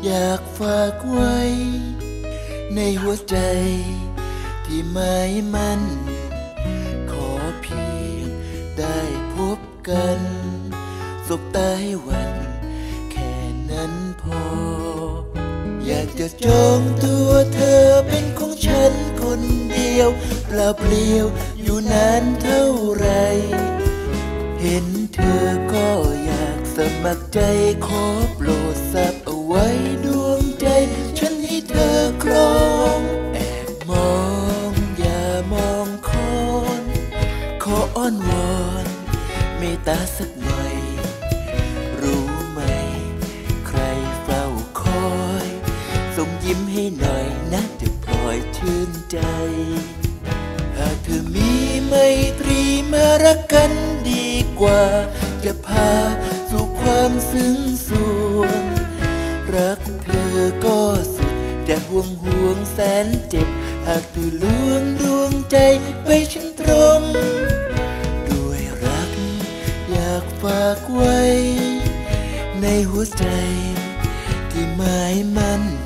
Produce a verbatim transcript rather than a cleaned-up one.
อยากฝากไว้ในหัวใจที่ไม่มั่นขอเพียงได้พบกันสบตาให้วันแค่นั้นพออยากจะจองตัวเธอเป็นของฉันคนเดียวเปล่าเปลี่ยวอยู่นานเท่าไรเห็นเธอก็อยากสมัครใจขอโปรดทราบเอาไว้ดวงใจฉันให้เธอครองแอบมองอย่ามองคอนขออ้อนวอนเมตตาสักหน่อยรู้ไหมใครเฝ้าคอยส่งยิ้มให้หน่อยนะจะพลอยชื่นใจหากเธอมีไมตรีมารักกันดีกว่าจะพาสู่ความซึ้งส่วนรักเธอก็สุดจะห่วงห่วงแสนเจ็บหากเธอลวงดวงใจไปฉันตรงด้วยรักอยากฝากไว้ในหัวใจที่หมายมั่น